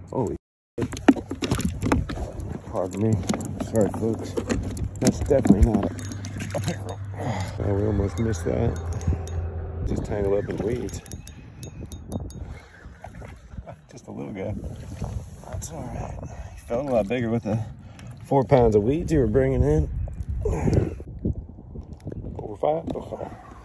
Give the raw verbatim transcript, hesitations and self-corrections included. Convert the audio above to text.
Holy shit. Pardon me. Sorry, folks. That's definitely not a pickerel. Oh, we almost missed that. Just tangled up in weeds. Just a little guy. That's all right. He felt a lot bigger with the four pounds of weeds you were bringing in. Four or five? Oh,